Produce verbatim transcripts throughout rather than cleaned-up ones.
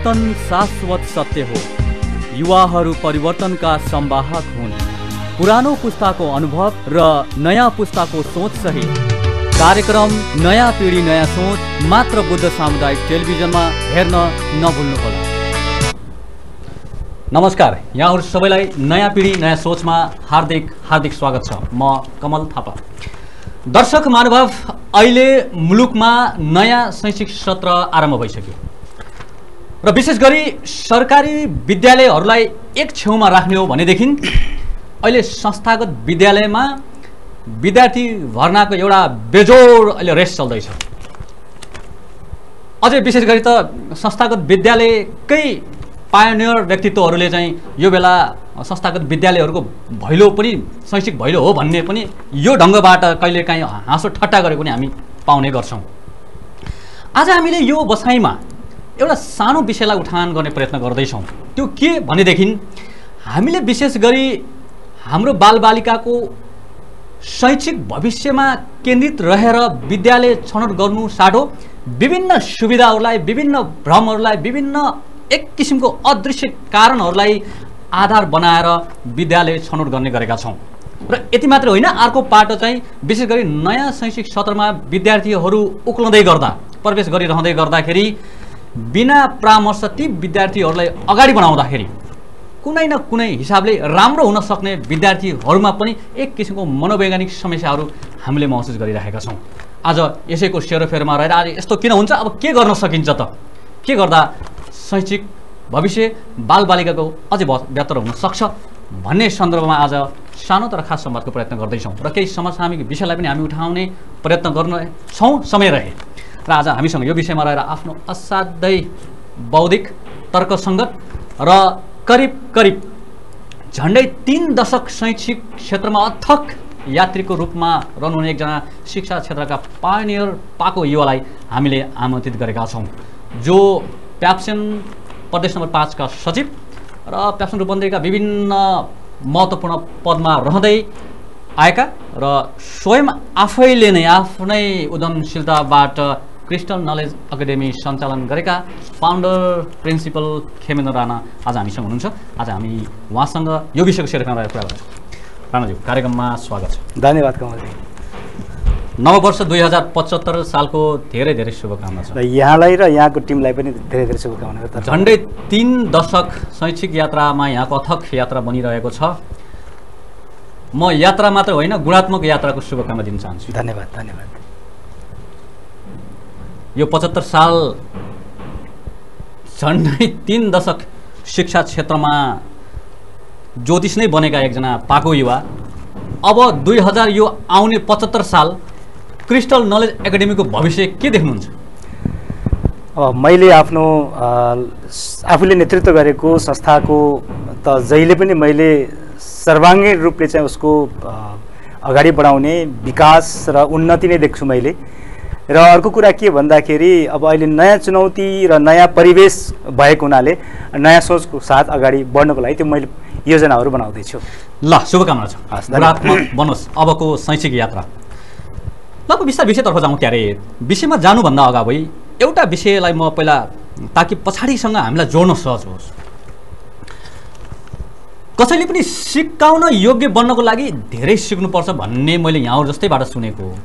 परिवर्तन शाश्वत सत्य हो। युवाहरू परिवर्तनका संवाहक हुन्। पुरानो पुस्ताको अनुभव र नयाँ पुस्ताको सोच सहित कार्यक्रम नयाँ पिढी नयाँ सोच मात्र बुद्ध सामुदायिक टेलिभिजनमा हेर्न नभुल्नुहोला। नमस्कार, यहाँहरू सबैलाई नयाँ पिढी नयाँ सोचमा हार्दिक हार्दिक स्वागत छ। म कमल थापा। दर्शक महानुभाव, अहिले मुलुकमा नयाँ शैक्षिक सत्र आरम्भ भइसक्यो र विशेष गरी सरकारी विद्यालयहरूलाई एक छेउमा राख्ने हो भनेदेखि अहिले संस्थागत विद्यालयमा विद्यार्थी भर्नाको एउटा बेजोड अहिले रेस चल्दैछ। अझै विशेष गरी त संस्थागत विद्यालयकै पायोनियर व्यक्तित्वहरूले चाहिँ यो बेला संस्थागत विद्यालयहरूको भैलो पनि शैक्षिक भैलो हो भन्ने पनि यो ढङ्गबाट कहिलेकाहीँ हाँसो ठट्टा गरेको पनि हामी पाउने गर्छौँ। आज हामीले यो बसाइमा एउटा सानो विषयलाई उठान गर्ने प्रयत्न गर्दैछौँ। त्यो के भनेदेखि हामीले विशेष गरी हाम्रो बालबालिकाको शैक्षिक भविष्यमा केन्द्रित रहेर विद्यालय छनौट गर्नु साटो विभिन्न सुविधाहरूलाई, विभिन्न भ्रमहरूलाई, विभिन्न एक किसिमको अदृश्य कारणहरूलाई आधार बनाएर विद्यालय छनौट गर्ने गरेका छौँ। र यति मात्र होइन, अर्को पाटो चाहिँ विशेष गरी नयाँ शैक्षिक सत्रमा विद्यार्थीहरू उक्लँदै गर्दा, प्रवेश गरिरहँदै गर्दाखेरि बिना परामर्श ती विद्यार्थीहरूलाई अगाडि बढाउँदाखेरि कुनै न कुनै हिसाबले राम्रो हुन सक्ने विद्यार्थीहरूमा पनि एक किसिमको मनोवैज्ञानिक समस्याहरू हामीले महसुस गरिरहेका छौँ। आज यसैको सेरोफेरोमा रहेर आज यस्तो किन हुन्छ, अब के गर्न सकिन्छ त, के गर्दा शैक्षिक भविष्य बालबालिकाको अझै बेहतर हुन सक्छ भन्ने सन्दर्भमा आज सानो तर खास संवादको प्रयत्न गर्दैछौँ र केही समसामयिक विषयलाई पनि हामी उठाउने प्रयत्न गर्नेछौँ समय रहे। र आज हामीसँग यो विषयमा रहेर आफ्नो असाध्यै बौद्धिक तर्कसङ्गत र करिब करिब झन्डै तीन दशक शैक्षिक क्षेत्रमा अथक यात्रीको रूपमा रहनुहुने एकजना शिक्षा क्षेत्रका पायोनियर पाको युवालाई हामीले आमन्त्रित गरेका छौँ, जो प्याप्सेन प्रदेश नम्बर पाँचका सचिव र प्याप्सेन रूपन्देहीका विभिन्न महत्त्वपूर्ण पदमा रहँदै आएका र स्वयं आफैले नै आफ्नै उद्यमशीलताबाट क्रिस्टल नलेज एकाडेमी सञ्चालन गरेका फाउन्डर प्रिन्सिपल खेमेन्द्र राणा आज हामीसँग हुनुहुन्छ। आज हामी उहाँसँग यो विषयको सेरोफेरोमा रहेर कुरा गर्छौँ। राणाज्यू, कार्यक्रममा स्वागत छ। धन्यवाद कमलजी। नववर्ष दुई हजार पचहत्तर सालको धेरै धेरै शुभकामना छ यहाँलाई र यहाँको टिमलाई पनि धेरै धेरै शुभकामना। झन्डै तीन दशक शैक्षिक यात्रामा यहाँको अथक यात्रा बनिरहेको छ। म यात्रा मात्र होइन, गुणात्मक यात्राको शुभकामना दिन चाहन्छु। धन्यवाद धन्यवाद। यो पचहत्तर साल झन्डै तीन दशक शिक्षा क्षेत्रमा ज्योतिष नै बनेका एकजना पाको युवा अब दुई हजार यो आउने पचहत्तर साल क्रिस्टल नलेज एकाडेमीको भविष्य के देख्नुहुन्छ? अब मैले आफ्नो आफूले नेतृत्व गरेको संस्थाको त जहिले पनि मैले सर्वाङ्गीण रूपले चाहिँ उसको अगाडि बढाउने विकास र उन्नति नै देख्छु मैले। र अर्को कुरा के भन्दाखेरि अब अहिले नयाँ चुनौती र नयाँ परिवेश भएको हुनाले नयाँ सोचको साथ अगाडि बढ्नको लागि त्यो मैले योजनाहरू बनाउँदैछु। ल, शुभकामना छ, गुणात्मक बनोस् अबको शैक्षिक यात्रा। ल, विषय विषयतर्फ जाउँ। क्यारे विषयमा जानुभन्दा अगावै एउटा विषयलाई म पहिला, ताकि पछाडिसँग हामीलाई जोड्न सहज होस्। कसैले पनि सिकाउन योग्य बन्नको लागि धेरै सिक्नुपर्छ भन्ने मैले यहाँहरू जस्तैबाट सुनेको हो।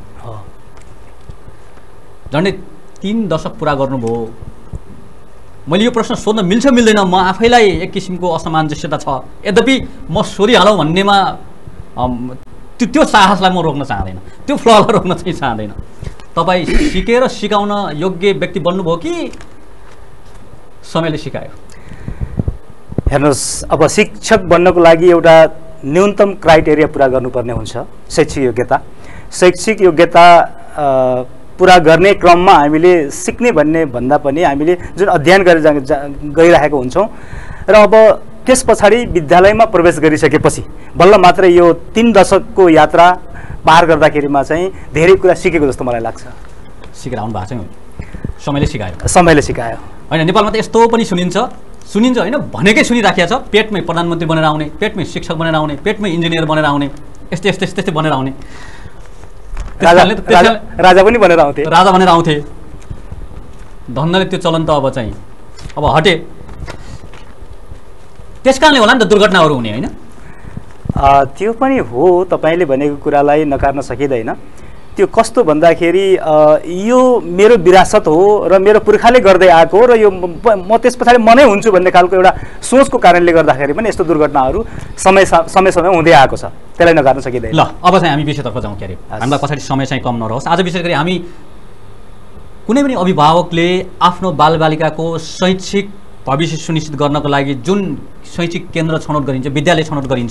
झन्डै तीन दशक पुरा गर्नुभयो। मैले यो प्रश्न सोध्न मिल्छ मिल्दैन, म आफैलाई एक किसिमको असमञ्जस्यता छ। यद्यपि म सोधिहालौँ भन्नेमा त्यो त्यो साहसलाई म रोक्न चाहँदैन, त्यो फ्ललाई रोक्न चाहिँ चाहँदैन। तपाईँ सिकेर सिकाउन योग्य व्यक्ति बन्नुभयो कि समयले सिकायो? हेर्नुहोस्, अब शिक्षक बन्नको लागि एउटा न्यूनतम क्राइटेरिया पुरा गर्नुपर्ने हुन्छ, शैक्षिक योग्यता। शैक्षिक योग्यता पुरा गर्ने क्रममा हामीले सिक्ने भन्ने भन्दा पनि हामीले जुन अध्ययन गरेर गइरहेको हुन्छौँ र अब त्यस पछाडि विद्यालयमा प्रवेश गरिसकेपछि बल्ल मात्र यो तीन दशकको यात्रा पार गर्दाखेरिमा चाहिँ धेरै कुरा सिकेको जस्तो मलाई लाग्छ। सिकेर आउनु भएको छैन, समयले सिकायो। समयले सिकायो होइन, नेपालमा त यस्तो पनि सुनिन्छ सुनिन्छ होइन, भनेकै सुनिराखेको छ। पेटमै प्रधानमन्त्री बनेर आउने, पेटमै शिक्षक बनेर आउने, पेटमै इन्जिनियर बनेर आउने, यस्तै यस्तै यस्तै बनेर आउने। राजा राजा पनि बनेर आउँथे राजा बनेर आउँथे धन्नले त्यो चलन त अब चाहिँ अब हटे त्यस कारणले होला नि त दुर्घटनाहरू हुने होइन। त्यो पनि हो, तपाईँले भनेको कुरालाई नकार्न सकिँदैन। त्यो कस्तो भन्दाखेरि यो मेरो विरासत हो र मेरो पुर्खाले गर्दै आएको र यो म त्यस पछाडि म नै हुन्छु भन्ने खालको एउटा सोचको कारणले गर्दाखेरि पनि यस्तो दुर्घटनाहरू समय समय समय हुँदै आएको छ, त्यसलाई नकार्न सकिँदैन। ल अब चाहिँ हामी विषयतर्फ जाउँ। के अरे हामीलाई पछाडि समय चाहिँ कम नरहोस्। आज विशेष गरी हामी कुनै पनि अभिभावकले आफ्नो बालबालिकाको शैक्षिक भविष्य सुनिश्चित गर्नको लागि जुन शैक्षिक केन्द्र छनौट गरिन्छ, विद्यालय छनौट गरिन्छ,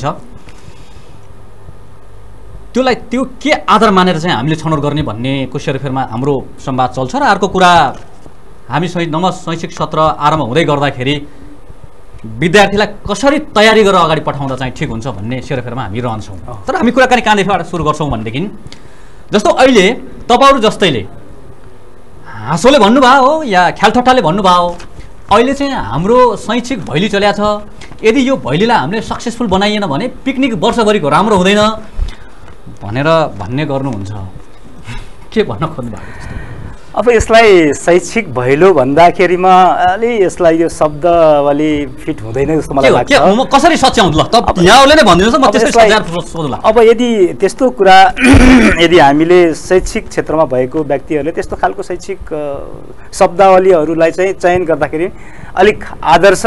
त्यसलाई त्यो के आधार मानेर चाहिँ हामीले छनौट गर्ने भन्नेको सेरोफेरमा हाम्रो संवाद चल्छ। र अर्को कुरा, हामी नव शैक्षिक सत्र आरम्भ हुँदै गर्दाखेरि विद्यार्थीलाई कसरी तयारी गरेर अगाडि पठाउँदा चाहिँ ठिक हुन्छ भन्ने सेरोफेरमा हामी रहन्छौँ। तर हामी कुराकानी कहाँदेखिबाट सुरु गर्छौँ भनेदेखि, जस्तो अहिले तपाईँहरू जस्तैले हाँसोले भन्नुभयो हो या ख्यालठट्टाले भन्नुभयो हो, अहिले चाहिँ हाम्रो शैक्षिक भैली चल्या छ, यदि यो भैलीलाई हामीले सक्सेसफुल बनाइएन भने पिकनिक वर्षभरिको राम्रो हुँदैन भनेर भन्ने गर्नुहुन्छ। के भन्न खोज्नु भएको जस्तो? अब यसलाई शैक्षिक भैलो भन्दाखेरिमा अलि यसलाई यो शब्द अलि फिट हुँदैन जस्तो मलाई लाग्छ। म कसरी सच्याउँ ल? त यहाँले नै भनिदिनुहोस्, म त्यसरी सोध्ला। अब यदि त्यस्तो कुरा यदि हामीले शैक्षिक क्षेत्रमा भएको व्यक्तिहरूले त्यस्तो खालको शैक्षिक शब्दावलीहरूलाई चाहिँ चयन गर्दाखेरि अलिक आदर्श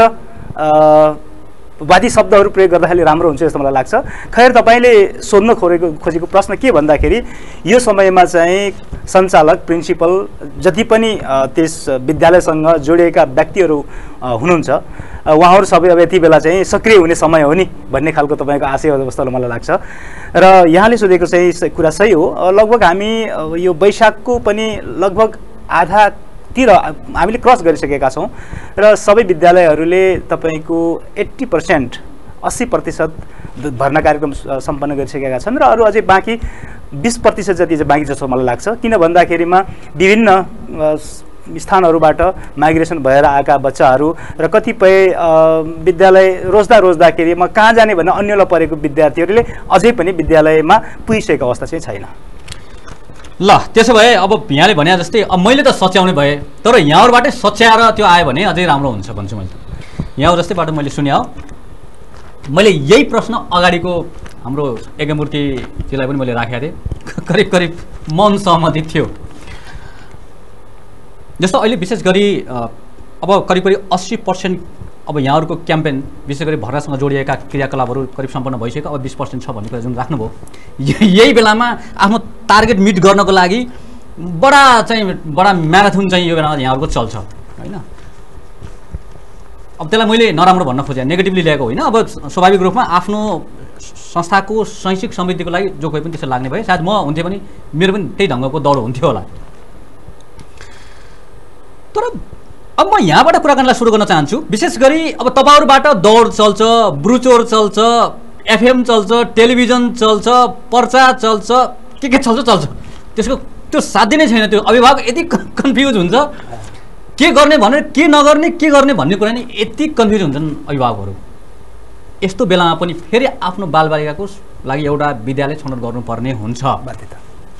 वादी शब्दहरू प्रयोग गर्दाखेरि राम्रो हुन्छ जस्तो मलाई लाग्छ। खैर, तपाईँले सोध्न खोजेको खोजेको प्रश्न के भन्दाखेरि यो समयमा चाहिँ सञ्चालक, प्रिन्सिपल, जति पनि त्यस विद्यालयसँग जोडिएका व्यक्तिहरू हुनुहुन्छ उहाँहरू सबै अब यति बेला चाहिँ सक्रिय हुने समय हो नि भन्ने खालको तपाईँको आशय हो जस्तो मलाई लाग्छ। र यहाँले सोधेको चाहिँ कुरा सही हो। लगभग हामी यो वैशाखको पनि लगभग आधा तिर हामीले क्रस गरिसकेका छौँ र सबै विद्यालयहरूले तपाईँको एट्टी पर्सेन्ट अस्सी प्रतिशत भर्ना कार्यक्रम सम्पन्न गरिसकेका छन् र अरू अझै बाँकी बिस प्रतिशत जति चाहिँ बाँकी जस्तो मलाई लाग्छ। किन भन्दाखेरिमा विभिन्न स्थानहरूबाट माइग्रेसन भएर आएका बच्चाहरू र कतिपय विद्यालय रोज्दा रोज्दाखेरिमा कहाँ जाने भन्ने अन्यला परेको विद्यार्थीहरूले अझै पनि विद्यालयमा पुगिसकेको अवस्था चाहिँ छैन। ल त्यसो भए अब यहाँले भने जस्तै अब मैले त सच्याउने भए, तर यहाँहरूबाटै सच्याएर त्यो आयो भने अझै राम्रो हुन्छ भन्छु मैले। यहाँहरू जस्तैबाट मैले सुने हो, मैले यही प्रश्न अगाडिको हाम्रो यज्ञमूर्तिजीलाई पनि मैले राखेको थिएँ, करिब करिब मन सहमति थियो। जस्तो अहिले विशेष गरी अब करिब करिब अस्सी पर्सेन्ट अब यहाँहरूको क्याम्पेन विशेष गरी भर्नासँग जोडिएका क्रियाकलापहरू करिब सम्पन्न भइसक्यो, अब बिस पर्सेन्ट छ भन्ने कुरा जुन राख्नुभयो, यही बेलामा आफ्नो टार्गेट मिट गर्नको लागि बडा चाहिँ बडा म्याराथन चाहिँ यो बेलामा यहाँहरूको चल्छ होइन। अब त्यसलाई मैले नराम्रो भन्न खोजेँ, नेगेटिभली ल्याएको होइन। अब स्वाभाविक रूपमा आफ्नो संस्थाको शैक्षिक समृद्धिको लागि जो कोही पनि त्यसो लाग्ने भए सायद म हुन्थेँ पनि मेरो पनि त्यही ढङ्गको दौड हुन्थ्यो होला। तर अब म यहाँबाट कुराकानीलाई सुरु गर्न चाहन्छु। विशेष गरी अब तपाईँहरूबाट दौड चल्छ, ब्रुचोर चल्छ, एफएम चल्छ, टेलिभिजन चल्छ, पर्चा चल्छ, के के चल्छ चल्छ त्यसको त्यो साध्य नै छैन। त्यो अभिभावक यति कन्फ्युज हुन्छ के गर्ने भनेर के नगर्ने के गर्ने भन्ने कुरा नि यति कन्फ्युज हुन्छन् अभिभावकहरू। यस्तो बेलामा पनि फेरि आफ्नो बालबालिकाको लागि एउटा विद्यालय छनौट गर्नुपर्ने हुन्छ बाध्यता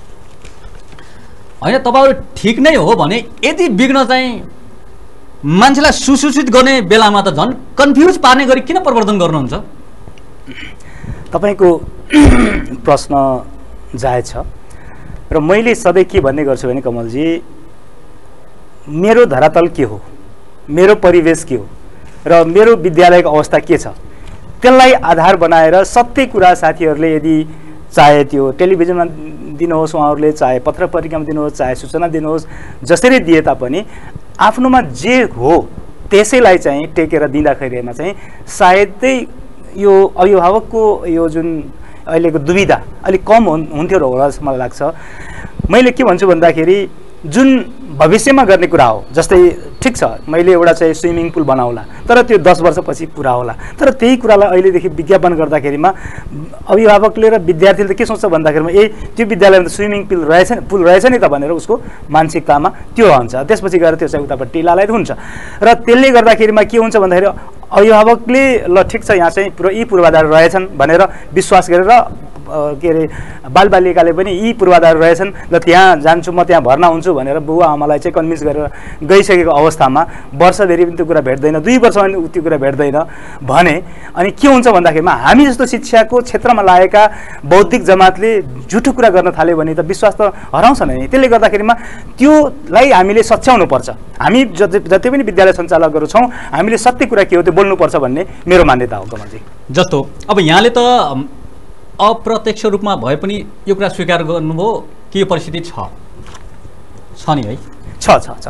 होइन। तपाईँहरू ठिक नै हो भने यदि विघ्न चाहिँ मान्छेलाई सुसूचित गर्ने बेलामा त झन् कन्फ्युज पार्ने गरी किन प्रवर्तन गर्नुहुन्छ? तपाईँको प्रश्न जायज छ र मैले सधैँ के भन्ने गर्छु भने कमलजी, मेरो धरातल के हो, मेरो परिवेश के हो र मेरो विद्यालयको अवस्था के छ, त्यसलाई आधार बनाएर सत्य कुरा साथीहरूले यदि चाहे त्यो टेलिभिजनमा दिनुहोस्, उहाँहरूले चाहे पत्र पत्रिकामा दिनुहोस्, चाहे सूचना दिनुहोस्, जसरी दिए तापनि आफ्नोमा जे हो त्यसैलाई चाहिँ टेकेर दिँदाखेरिमा चाहिँ सायदै यो अभिभावकको यो जुन अहिलेको दुविधा अलिक कम हुन्थ्यो र होला जस्तो मलाई लाग्छ। मैले के भन्छु भन्दाखेरि जुन भविष्यमा गर्ने कुरा हो, जस्तै ठिक छ मैले एउटा चाहिँ स्विमिङ पुल बनाउला तर त्यो दस वर्षपछि पुरा होला, तर त्यही कुरालाई अहिलेदेखि विज्ञापन गर्दाखेरिमा अभिभावकले र विद्यार्थीले त के सोच्छ भन्दाखेरिमा ए त्यो विद्यालयमा त स्विमिङ पुल रहेछ पुल रहेछ नि त भनेर उसको मानसिकतामा त्यो हुन्छ। त्यसपछि गएर त्यो चाहिँ उतापट्टि लालायत हुन्छ र त्यसले गर्दाखेरिमा के हुन्छ भन्दाखेरि अभिभावकले ल ठिक छ यहाँ चाहिँ पुरा यी पूर्वाधार रहेछन् भनेर विश्वास गरेर के अरे बालबालिकाले पनि यी पूर्वाधार रहेछन् ल त्यहाँ जान्छु म त्यहाँ भर्ना हुन्छु भनेर बुवा आमालाई चाहिँ कन्भिन्स गरेर गइसकेको अवस्थामा वर्षभरि पनि त्यो कुरा भेट्दैन, दुई वर्षमा पनि त्यो कुरा भेट्दैन भने अनि के हुन्छ भन्दाखेरिमा हामी जस्तो शिक्षाको क्षेत्रमा लागेका बौद्धिक जमातले झुटो कुरा गर्न थाल्यो भने त विश्वास त हराउँछ नि। त्यसले गर्दाखेरिमा त्योलाई हामीले सच्याउनु पर्छ। हामी जति जति पनि विद्यालय सञ्चालकहरू छौँ हामीले सत्य कुरा के हो त्यो बोल्नुपर्छ भन्ने मेरो मान्यता हो कमलजी। जस्तो अब यहाँले त अप्रत्यक्ष रूपमा भए पनि यो कुरा स्वीकार गर्नुभयो कि यो परिस्थिति छ छ नि है? छ छ छ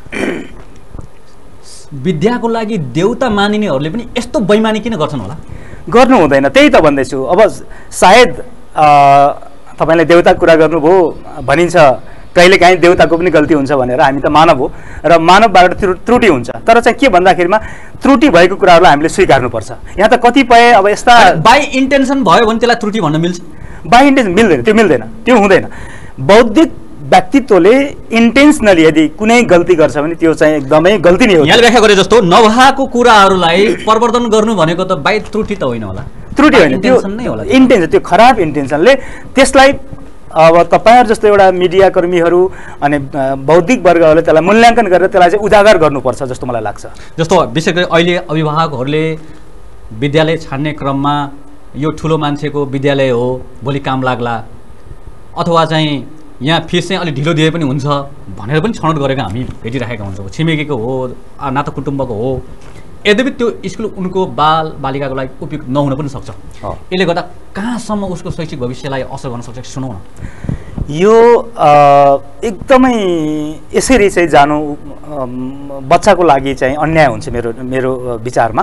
विद्याको लागि देउता मानिनेहरूले पनि यस्तो बैमानी किन गर्छन् होला? गर्नु हुँदैन, त्यही त भन्दैछु। अब सायद तपाईँले देउताको कुरा गर्नुभयो भनिन्छ कहिलेकाहीँ देउताको पनि गल्ती हुन्छ भनेर, हामी त मानव हो र मानवबाट त्रुटि हुन्छ, तर चाहिँ के भन्दाखेरिमा त्रुटि भएको कुराहरूलाई हामीले स्वीकार्नुपर्छ। यहाँ त कतिपय अब यस्ता बाई इन्टेन्सन भयो भने त्यसलाई त्रुटि भन्न मिल्छ? बाई इन्टेन्सन मिल्दैन, त्यो मिल्दैन, त्यो हुँदैन। बौद्धिक व्यक्तित्वले इन्टेन्सनली यदि कुनै गल्ती गर्छ भने त्यो चाहिँ एकदमै गल्ती नै हो। यहाँले व्याख्या गरे जस्तो नभएको कुराहरूलाई परिवर्तन गर्नु भनेको त बाई त्रुटि त होइन होला, त्रुटि होइन, त्यो इन्टेन्सन, त्यो खराब इन्टेन्सनले त्यसलाई अब तपाईँहरू जस्तो एउटा मिडियाकर्मीहरू अनि बौद्धिक वर्गहरूले त्यसलाई मूल्याङ्कन गरेर त्यसलाई चाहिँ उजागर गर्नुपर्छ जस्तो मलाई लाग्छ। जस्तो विशेष गरी अहिले अभिभावकहरूले विद्यालय छान्ने क्रममा यो ठुलो मान्छेको विद्यालय हो भोलि काम लाग्ला अथवा चाहिँ यहाँ फिस चाहिँ अलिक ढिलो दिए पनि हुन्छ भनेर पनि छनौट गरेको हामी भेटिरहेका हुन्छौँ। छिमेकीको हो, नाता कुटुम्बको हो, यद्यपि त्यो स्कुल उनको बाल बालिकाको लागि उपयुक्त नहुन पनि सक्छ। यसले गर्दा कहाँसम्म उसको शैक्षिक भविष्यलाई असर गर्न सक्छ सुनौ न। यो एकदमै यसरी चाहिँ जानु बच्चाको लागि चाहिँ अन्याय हुन्छ मेरो मेरो विचारमा।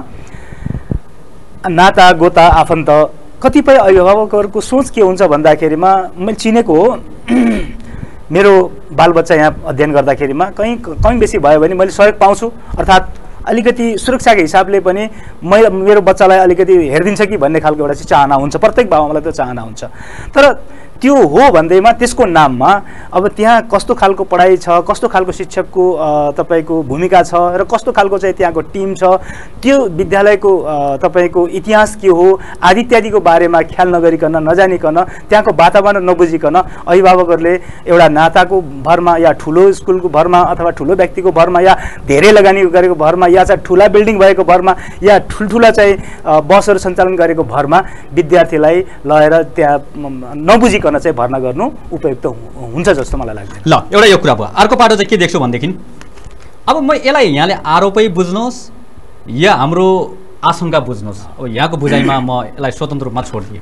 नाता गोता आफन्त कतिपय अभिभावकहरूको सोच के हुन्छ भन्दाखेरिमा मैले चिनेको हो, मेरो बालबच्चा यहाँ अध्ययन गर्दाखेरिमा कहीँ कहीँ बेसी भयो भने मैले सहयोग पाउँछु, अर्थात् अलिकति सुरक्षाको हिसाबले पनि मैले मेरो बच्चालाई अलिकति हेरिदिन्छ कि भन्ने खालको एउटा चाहिँ चाहना हुन्छ, प्रत्येक बाबाआमालाई त्यो चाहना हुन्छ। तर त्यो हो भन्दैमा त्यसको नाममा अब त्यहाँ कस्तो खालको पढाइ छ, कस्तो खालको शिक्षकको तपाईँको भूमिका छ र कस्तो खालको चाहिँ त्यहाँको टिम छ, त्यो विद्यालयको तपाईँको इतिहास के हो आदि इत्यादिको बारेमा ख्याल नगरिकन नजानिकन त्यहाँको वातावरण नबुझिकन अभिभावकहरूले एउटा नाताको भरमा या ठुलो स्कुलको भरमा अथवा ठुलो व्यक्तिको भरमा या धेरै लगानी गरेको भरमा या चाहिँ ठुला बिल्डिङ भएको भरमा या ठुल्ठुला चाहिँ बसहरू सञ्चालन गरेको भरमा विद्यार्थीलाई लगेर त्यहाँ नबुझिकन चाहिँ भर्ना गर्नु उपयुक्त हुन्छ जस्तो मलाई लाग्दैन। ल एउटा यो कुरा भयो। अर्को पाटो चाहिँ के देख्छु भनेदेखि अब म यसलाई यहाँले आरोपै बुझ्नुहोस् या हाम्रो आशंका बुझ्नुहोस्, अब यहाँको बुझाइमा म यसलाई स्वतन्त्र रूपमा छोडिदिएँ।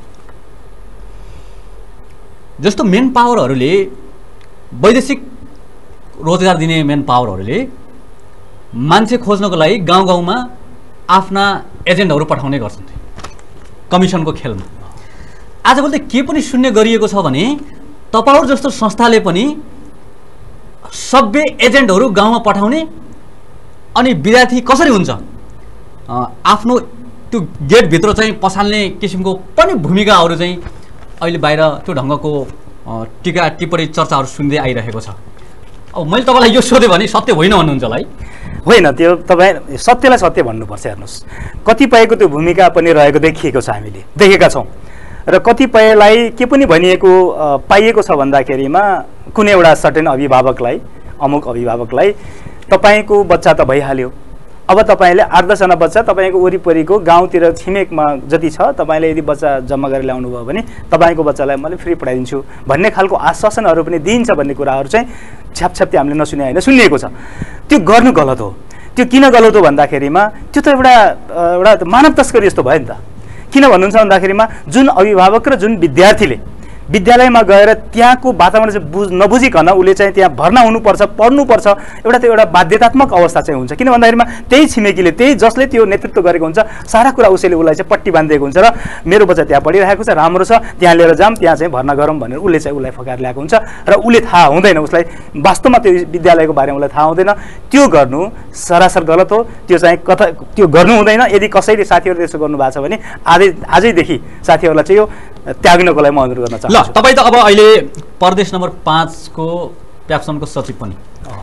जस्तो मेन पावरहरूले वैदेशिक रोजगार दिने मेन पावरहरूले मान्छे खोज्नको लागि गाउँ गाउँमा आफ्ना एजेन्टहरू पठाउने गर्छन् कमिसनको खेलमा। आजभोलि के पनि सुन्ने गरिएको छ भने तपाईँहरू जस्तो संस्थाले पनि सभ्य एजेन्टहरू गाउँमा पठाउने अनि विद्यार्थी कसरी हुन्छ आफ्नो त्यो गेटभित्र चाहिँ पसाल्ने किसिमको पनि भूमिकाहरू चाहिँ अहिले बाहिर त्यो ढङ्गको टिका टिप्पणी चर्चाहरू सुन्दै आइरहेको छ। अब मैले तपाईँलाई यो सोधेँ भने सत्य होइन भन्नुहुन्छ होला है? होइन, त्यो तपाईँ सत्यलाई सत्य भन्नुपर्छ। हेर्नुहोस्, कतिपयको त्यो भूमिका पनि रहेको देखिएको छ, हामीले देखेका छौँ र कतिपयलाई के पनि भनिएको पाइएको छ भन्दाखेरिमा कुनै एउटा सर्टेन अभिभावकलाई अमुक अभिभावकलाई तपाईँको बच्चा त भइहाल्यो, अब तपाईँले आठ दसजना बच्चा तपाईँको वरिपरिको गाउँतिर छिमेकमा जति छ तपाईँले यदि बच्चा जम्मा गरेर ल्याउनु भयो भने तपाईँको बच्चालाई मैले फ्री पढाइदिन्छु भन्ने खालको आश्वासनहरू पनि दिइन्छ भन्ने कुराहरू चाहिँ छ्यापछ्याप्ती हामीले नसुने होइन, सुनिएको छ। त्यो गर्नु गलत हो। त्यो किन गलत हो भन्दाखेरिमा त्यो त एउटा एउटा मानव तस्करी जस्तो भयो नि त। किन भन्नुहुन्छ भन्दाखेरिमा जुन अभिभावक र जुन विद्यार्थीले विद्यालयमा गएर त्यहाँको वातावरण चाहिँ बुझ नबुझिकन उसले चाहिँ त्यहाँ भर्ना हुनुपर्छ, पढ्नुपर्छ, एउटा त्यो एउटा बाध्यतात्मक अवस्था चाहिँ हुन्छ। किन भन्दाखेरिमा त्यही छिमेकीले त्यही जसले त्यो नेतृत्व गरेको हुन्छ सारा कुरा उसैले उसलाई चाहिँ पट्टी बाँधिदिएको हुन्छ र मेरो बच्चा त्यहाँ पढिरहेको छ, राम्रो छ, त्यहाँ लिएर जाऊँ, त्यहाँ चाहिँ भर्ना गरौँ भनेर उसले चाहिँ उसलाई फकाएर ल्याएको हुन्छ र उसले थाहा हुँदैन, उसलाई वास्तवमा त्यो विद्यालयको बारेमा उसलाई थाहा हुँदैन। त्यो गर्नु सरासर गलत हो। त्यो चाहिँ कता त्यो गर्नु हुँदैन। यदि कसैले साथीहरूले त्यसो गर्नु भएको छ भने आजै आजैदेखि साथीहरूलाई चाहिँ यो त्याग्नको लागि म अनुरोध गर्न चाहन्छु। ल तपाईँ त अब अहिले प्रदेश नम्बर पाँचको प्याप्सनको सचिव पनि,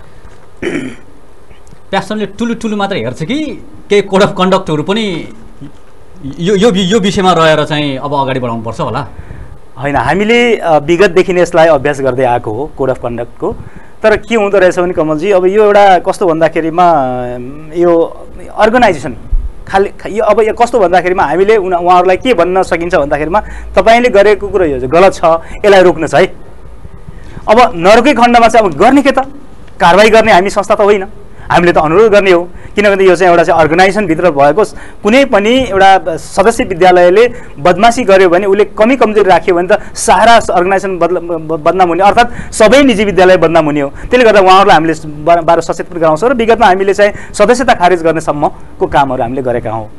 प्याप्सनले ठुलो ठुलो मात्र हेर्छ कि केही कोड अफ कन्डक्टहरू पनि यो यो यो विषयमा रहेर चाहिँ अब अगाडि बढाउनुपर्छ होला? होइन, हामीले विगतदेखि नै यसलाई अभ्यास गर्दै आएको हो कोड अफ कन्डक्टको। तर के हुँदो रहेछ भने कमलजी, अब यो एउटा कस्तो भन्दाखेरिमा यो अर्गनाइजेसन खालि यो अब यो कस्तो भन्दाखेरिमा हामीले उना उहाँहरूलाई के भन्न सकिन्छ भन्दाखेरिमा तपाईँले गरेको कुरो यो गलत छ, यसलाई रोक्नुहोस् है। अब नरोकै खण्डमा चाहिँ अब गर्ने के त, कारवाही गर्ने हामी संस्था त होइन, हामीले त अनुरोध गर्ने हो। किनभने यो चाहिँ एउटा चाहिँ अर्गनाइजेसनभित्र भएको कुनै पनि एउटा सदस्य विद्यालयले बदमासी गर्यो भने उसले कमी कमजोरी राख्यो भने त सारा अर्गनाइजेसन बदल बदनाम हुने, अर्थात् सबै निजी विद्यालय बदनाम हुने हो। त्यसले गर्दा उहाँहरूलाई हामीले बार सचेत पनि गराउँछौँ र विगतमा हामीले चाहिँ सदस्यता खारेज गर्नेसम्मको कामहरू हामीले गरेका हौँ।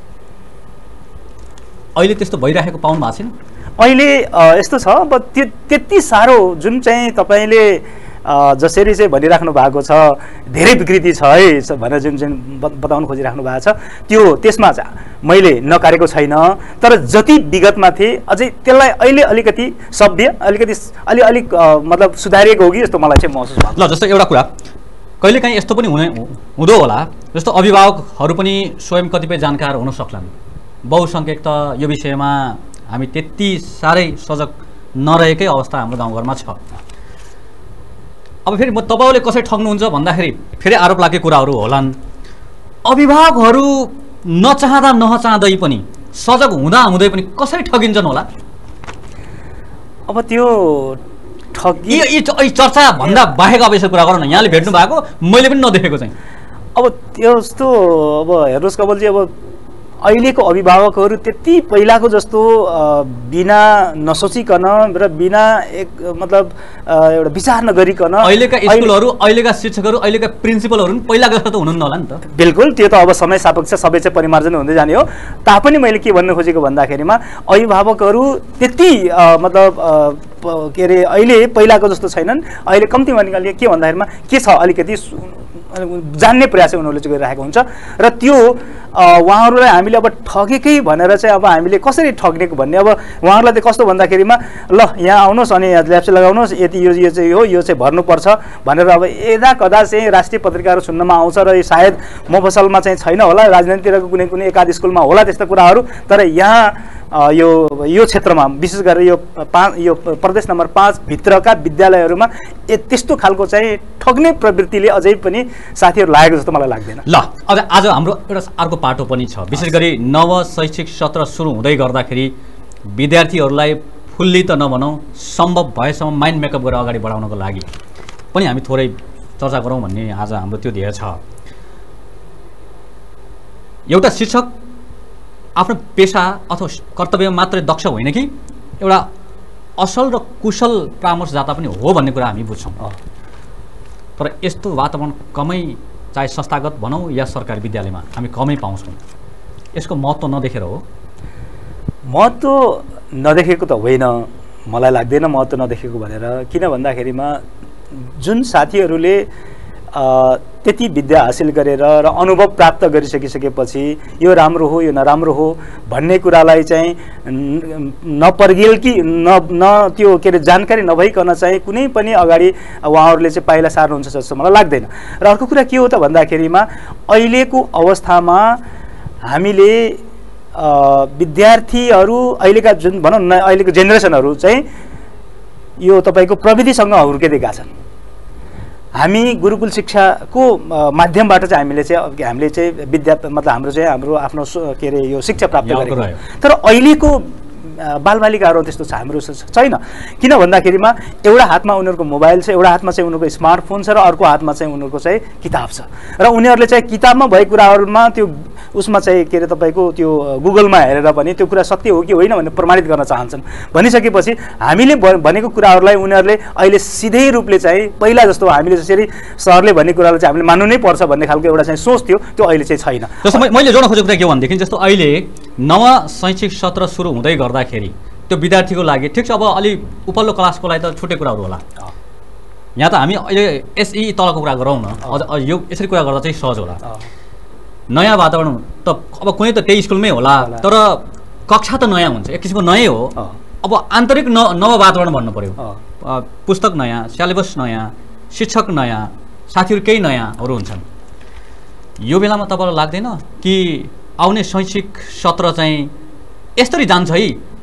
अहिले त्यस्तो भइरहेको पाउनु भएको छैन? अहिले यस्तो छ, अब त्यो त्यति साह्रो जुन चाहिँ तपाईँले जसरी चाहिँ भनिराख्नु भएको छ धेरै विकृति छ है भनेर जुन जुन बताउन खोजिराख्नु भएको छ त्यो त्यसमा चाहिँ मैले नकारेको छैन। तर जति विगतमा थिए अझै त्यसलाई अहिले अलिकति सभ्य अलिकति अलि अलिक मतलब सुधारिएको हो कि जस्तो मलाई चाहिँ महसुस भएको। ल जस्तो एउटा कुरा कहिलेकाहीँ यस्तो पनि हुने हुँदो होला, जस्तो अभिभावकहरू पनि स्वयं कतिपय जानकार हुन सक्लान्। बहुसङ्ख्यक त यो विषयमा हामी त्यति साह्रै सजग नरहेकै अवस्था हाम्रो गाउँघरमा छ। अब फेरि म तपाईँले कसरी ठग्नुहुन्छ भन्दाखेरि फेरि आरोप लाग्ने कुराहरू होलान्। अभिभावकहरू नचाहँदा नचाहँदै पनि सजग हुँदा हुँदै पनि कसरी ठगिन्छन् होला? अब त्यो ठगी यी चर्चा भन्दा बाहेक अब यसो कुरा गरौँ न, यहाँले भेट्नु भएको मैले पनि नदेखेको चाहिँ। अब त्यो जस्तो अब हेर्नुहोस् कमलजी, अब अहिलेको अभिभावकहरू त्यति पहिलाको जस्तो बिना नसोचिकन र बिना एक मतलब एउटा विचार नगरिकन अहिलेका स्कुलहरू अहिलेका शिक्षकहरू अहिलेका प्रिन्सिपलहरू पनि पहिलाको जस्तो त हुनुहुन्न होला नि त। बिल्कुल, त्यो त अब समय सापेक्ष सबै चाहिँ परिमार्जन हुँदै जाने हो। तापनि मैले के भन्नु खोजेको भन्दाखेरिमा अभिभावकहरू त्यति मतलब के अरे अहिले पहिलाको जस्तो छैनन्। अहिले कम्ती भने के भन्दाखेरिमा के छ अलिकति जान्ने प्रयास उनीहरूले चाहिँ गरिरहेको हुन्छ र त्यो उहाँहरूलाई हामीले अब ठगेकै भनेर चाहिँ अब हामीले कसरी ठग्नेको भन्ने। अब उहाँहरूलाई चाहिँ कस्तो भन्दाखेरिमा ल यहाँ आउनुहोस् अनि यहाँ ल्याप्चे लगाउनुहोस्, यति यो यो चाहिँ हो यो चाहिँ भर्नुपर्छ भनेर अब यदा कदा चाहिँ राष्ट्रिय पत्रिकाहरू सुन्नमा आउँछ र सायद मफसलमा चाहिँ छैन होला, राजनीतितिरको कुनै कुनै एकाध स्कुलमा होला त्यस्तो कुराहरू। तर यहाँ यो यो क्षेत्रमा विशेष गरेर यो पाँच यो प्रदेश नम्बर पाँच भित्रका विद्यालयहरूमा त्यस्तो खालको चाहिँ ठग्ने प्रवृत्तिले अझै पनि साथीहरू लागेको जस्तो मलाई लाग्दैन। ल अब आज हाम्रो एउटा अर्को पाटो पनि छ, विशेष गरी नव शैक्षिक सत्र सुरु हुँदै गर्दाखेरि विद्यार्थीहरूलाई फुल्ली त नभनौँ सम्भव भएसम्म माइन्ड मेकअप गरेर अगाडि बढाउनको लागि पनि हामी थोरै चर्चा गरौँ भन्ने आज हाम्रो त्यो ध्येय छ। एउटा शिक्षक आफ्नो पेसा अथवा कर्तव्य मात्रै दक्ष होइन कि एउटा असल र कुशल परामर्शदाता पनि हो भन्ने कुरा हामी बुझ्छौँ। तर यस्तो वातावरण कमै चाहे संस्थागत भनौँ या सरकारी विद्यालयमा हामी कमै पाउँछौँ। यसको महत्त्व नदेखेर हो? महत्त्व नदेखेको त होइन, मलाई लाग्दैन महत्त्व नदेखेको भनेर। किन भन्दाखेरिमा जुन साथीहरूले त्यति विद्या हासिल गरेर र अनुभव प्राप्त गरिसकिसकेपछि यो राम्रो हो यो नराम्रो हो भन्ने कुरालाई चाहिँ नपर्गेल कि न न त्यो के अरे जानकारी नभइकन चाहिँ कुनै पनि अगाडि उहाँहरूले चाहिँ पाइला सार्नुहुन्छ जस्तो मलाई लाग्दैन। र अर्को कुरा के हो त भन्दाखेरिमा अहिलेको अवस्थामा हामीले विद्यार्थीहरू अहिलेका जुन भनौँ न अहिलेको जेनेरेसनहरू चाहिँ यो तपाईँको प्रविधिसँग हुर्किएका छन्। हामी गुरुकुल शिक्षाको माध्यमबाट चाहिँ हामीले चाहिँ हामीले चाहिँ विद्या मतलब हाम्रो चाहिँ हाम्रो आफ्नो के अरे यो शिक्षा प्राप्त गरेको। तर अहिलेको बालबालिकाहरू त्यस्तो छ हाम्रो छैन। किन भन्दाखेरिमा एउटा हातमा उनीहरूको मोबाइल छ, एउटा हातमा चाहिँ उनीहरूको स्मार्टफोन छ र अर्को हातमा चाहिँ उनीहरूको चाहिँ किताब छ र उनीहरूले चाहिँ किताबमा भएको कुराहरूमा त्यो उसमा चाहिँ के अरे तपाईँको त्यो गुगलमा हेरेर पनि त्यो कुरा सत्य हो कि होइन भनेर प्रमाणित गर्न चाहन्छन्। भनिसकेपछि हामीले भनेको कुराहरूलाई उनीहरूले अहिले सिधै रूपले चाहिँ पहिला जस्तो हामीले जसरी सरले भन्ने कुरालाई चाहिँ हामीले मान्नु नै पर्छ भन्ने खालको एउटा चाहिँ सोच थियो, त्यो अहिले चाहिँ छैन। जस्तो मैले जोड्न खोजेको कुरा के भनेदेखि जस्तो अहिले नव शैक्षिक सत्र सुरु हुँदै गर्दाखेरि त्यो विद्यार्थीको लागि ठिक छ, अब अलि उपल्लो क्लासको लागि त छुट्टै कुराहरू होला। यहाँ त हामी अहिले एसई तलको कुरा गरौँ न, यो यसरी कुरा गर्दा चाहिँ सहज होला। नयाँ वातावरण त अब कुनै त त्यही स्कुलमै होला, तर कक्षा त नयाँ हुन्छ, एक किसिमको नयाँ हो। अब आन्तरिक न नव वातावरण भन्नु पऱ्यो, पुस्तक नयाँ, सिलेबस नयाँ, शिक्षक नयाँ, साथीहरू केही नयाँहरू हुन्छन्। यो बेलामा तपाईँलाई लाग्दैन कि आउने शैक्षिक सत्र चाहिँ यसरी जान्छ है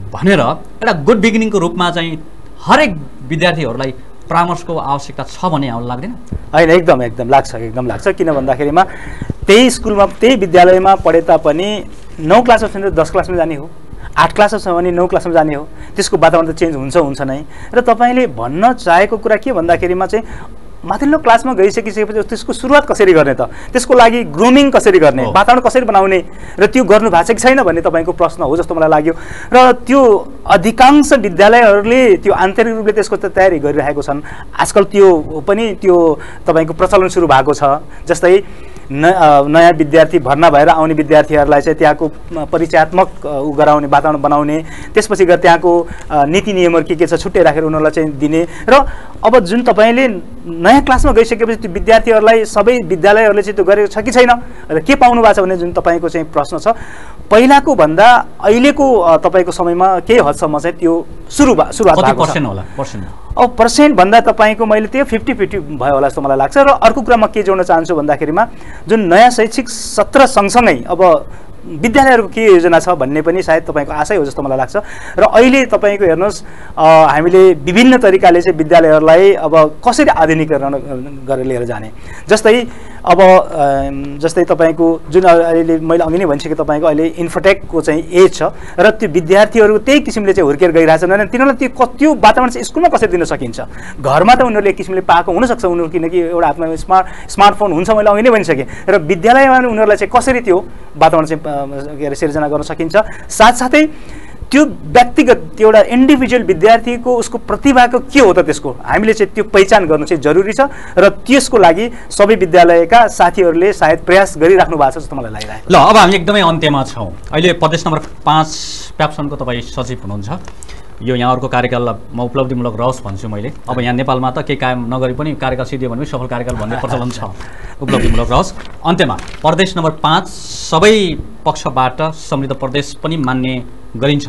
भनेर एउटा गुड बिगिनिङको रूपमा चाहिँ हरेक विद्यार्थीहरूलाई परामर्शको आवश्यकता छ भन्ने हामीलाई लाग्दैन? होइन, एकदम एकदम लाग्छ एकदम लाग्छ किन भन्दाखेरिमा त्यही स्कुलमा त्यही विद्यालयमा पढे तापनि नौ क्लासमा छ भने दस क्लासमा जाने हो, आठ क्लासमा छ भने नौ क्लासमा जाने हो, त्यसको वातावरण त चेन्ज हुन्छ हुन्छ नै। र तपाईँले भन्न चाहेको कुरा के भन्दाखेरिमा चाहिँ माथिल्लो क्लासमा गइसकिसकेपछि त्यसको सुरुवात कसरी गर्ने त, त्यसको लागि ग्रुमिङ कसरी गर्ने, वातावरण कसरी बनाउने र त्यो गर्नु भएको छ कि छैन भन्ने तपाईँको प्रश्न हो जस्तो मलाई लाग्यो। र त्यो अधिकांश विद्यालयहरूले त्यो आन्तरिक रूपले त्यसको त तयारी गरिरहेको छन्। आजकल त्यो पनि त्यो तपाईँको प्रचलन सुरु भएको छ। जस्तै न नयाँ विद्यार्थी भर्ना भएर आउने विद्यार्थीहरूलाई चाहिँ त्यहाँको परिचयात्मक उ गराउने वातावरण बनाउने, त्यसपछि गएर त्यहाँको नीति नियमहरू के के छ छुट्टै राखेर उनीहरूलाई चाहिँ दिने। र अब जुन तपाईँले नयाँ क्लासमा गइसकेपछि त्यो विद्यार्थीहरूलाई सबै विद्यालयहरूले चाहिँ त्यो गरेको छ कि छैन र के पाउनु भएको छ भन्ने जुन तपाईँको चाहिँ प्रश्न छ, पहिलाको भन्दा अहिलेको तपाईँको समयमा केही हदसम्म चाहिँ त्यो सुरु सुरुवात भएको छ होला पर्सेन्ट। अब पर्सेन्ट भन्दा तपाईँको मैले त्यो फिफ्टी फिफ्टी भयो होला जस्तो मलाई लाग्छ। र अर्को कुरा म के जोड्न चाहन्छु भन्दाखेरिमा जुन नयाँ शैक्षिक सत्र सँगसँगै अब विद्यालयहरूको के योजना छ भन्ने पनि सायद तपाईँको आशै हो जस्तो मलाई लाग्छ। र अहिले तपाईँको हेर्नुहोस् हामीले विभिन्न तरिकाले चाहिँ विद्यालयहरूलाई अब कसरी आधुनिकीकरण गरेर लिएर जाने, जस्तै अब जस्तै तपाईँको जुन अहिले मैले अघि नै भनिसकेँ तपाईँको अहिले इन्फोटेकको चाहिँ एज छ र त्यो विद्यार्थीहरू त्यही किसिमले चाहिँ हुर्केर गइरहेछन् भने तिनीहरूलाई त्यो त्यो वातावरण चाहिँ स्कुलमा कसरी दिन सकिन्छ। घरमा त उनीहरूले एक किसिमले पाएको हुनसक्छ उनीहरू, किनकि एउटा हातमा स्मार्ट स्मार्टफोन हुन्छ मैले अघि नै भनिसकेँ। र विद्यालयमा उनीहरूलाई चाहिँ कसरी त्यो वातावरण चाहिँ के अरे सिर्जना गर्न सकिन्छ, साथसाथै त्यो व्यक्तिगत एउटा इन्डिभिजुअल विद्यार्थीको उसको प्रतिभाको के हो त त्यसको हामीले चाहिँ त्यो पहिचान गर्नु चाहिँ जरुरी छ। र त्यसको लागि सबै विद्यालयका साथीहरूले सायद प्रयास गरिराख्नु भएको छ जस्तो मलाई लागिरहेको। ल अब हामी एकदमै अन्त्यमा छौँ। अहिले प्रदेश नम्बर पाँच प्याप्सनको तपाईँ सचिव हुनुहुन्छ। यो यहाँहरूको कार्यकाल म उपलब्धिमूलक रहोस् भन्छु मैले। अब यहाँ नेपालमा त केही कायम नगरी पनि कार्यकाल सिद्धियो भने सफल कार्यकाल भन्ने प्रचलन छ, उपलब्धिमूलक रहोस्। अन्त्यमा प्रदेश नम्बर पाँच सबै पक्षबाट समृद्ध प्रदेश पनि मान्ने गरिन्छ।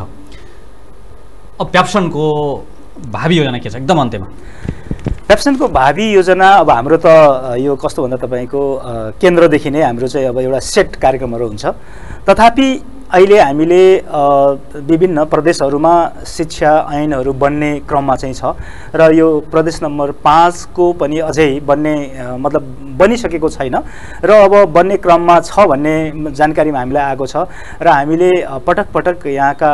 अब प्याप्सनको भावी योजना के छ एकदम अन्त्यमा? प्याप्सनको भावी योजना अब हाम्रो त यो कस्तो भन्दा तपाईँको केन्द्रदेखि नै हाम्रो चाहिँ अब एउटा सेट कार्यक्रमहरू हुन्छ। तथापि अहिले हामीले विभिन्न प्रदेशहरूमा शिक्षा ऐनहरू बन्ने क्रममा चाहिँ छ र यो प्रदेश नम्बर पाँचको पनि अझै बन्ने मतलब बनिसकेको छैन र अब बन्ने क्रममा छ भन्ने जानकारीमा हामीलाई आएको छ। र हामीले पटक पटक यहाँका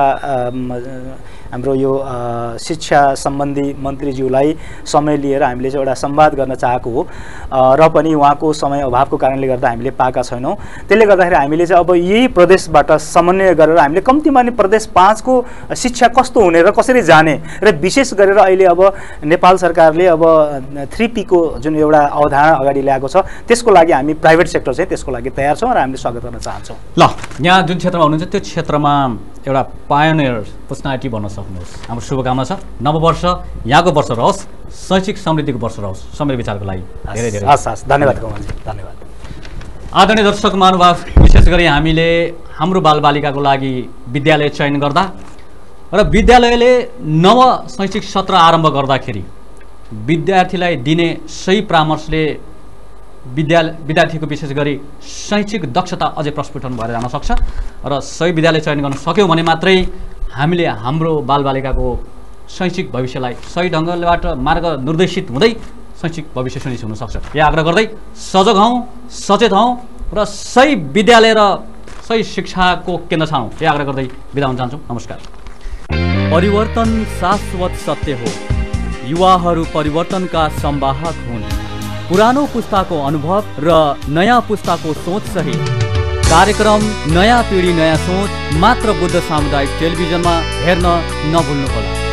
हाम्रो यो शिक्षा सम्बन्धी मन्त्रीज्यूलाई समय लिएर हामीले चाहिँ एउटा संवाद गर्न चाहेको हो र पनि उहाँको समय अभावको कारणले गर्दा हामीले पाएका छैनौँ। त्यसले गर्दाखेरि हामीले चाहिँ अब यही प्रदेशबाट समन्वय गरेर हामीले कम्तीमा नि प्रदेश पाँचको शिक्षा कस्तो हुने र कसरी जाने र विशेष गरेर अहिले अब नेपाल सरकारले अब थ्री पीको जुन एउटा अवधारणा अगाडि ल्याएको छ त्यसको लागि हामी प्राइभेट सेक्टर चाहिँ त्यसको लागि तयार छौँ र हामीले स्वागत गर्न चाहन्छौँ। ल यहाँ जुन क्षेत्रमा हुनुहुन्छ त्यो क्षेत्रमा एउटा पायोनियर पर्सनालिटी बन्न सक्नुहोस्, हाम्रो शुभकामना छ। नववर्ष यहाँको वर्ष रहोस्, शैक्षिक समृद्धिको वर्ष रहोस्। समय विचारको लागि धेरै धेरै हस् हस् धन्यवाद कमलजी, धन्यवाद। आदरणीय दर्शक महानुभाव, विशेष गरी हामीले हाम्रो बालबालिकाको लागि विद्यालय चयन गर्दा र विद्यालयले नव शैक्षिक सत्र आरम्भ गर्दाखेरि विद्यार्थीलाई दिने सही परामर्शले विद्यालय विद्यार्थीको विशेष गरी शैक्षिक दक्षता अझै प्रस्फुटन भएर जान सक्छ र सही विद्यालय चयन गर्न सक्यौँ भने मात्रै हामीले हाम्रो बालबालिकाको शैक्षिक भविष्यलाई सही ढङ्गबाट मार्ग निर्देशित हुँदै शैक्षिक भविष्य सुनिश्चित हुनसक्छ। यो आग्रह गर्दै सजग हौँ, सचेत हौँ र सही विद्यालय र सही शिक्षाको केन्द्र छानौँ, यो आग्रह गर्दै बिदा हुन चाहन्छु। नमस्कार। परिवर्तन शाश्वत सत्य हो। युवाहरू परिवर्तनका संवाहक हुन्। पुरानो पुस्ताको अनुभव र नयाँ पुस्ताको सोच सहित कार्यक्रम नयाँ पिँढी नयाँ सोच मात्र बुद्ध सामुदायिक टेलिभिजनमा हेर्न नभुल्नुहोला।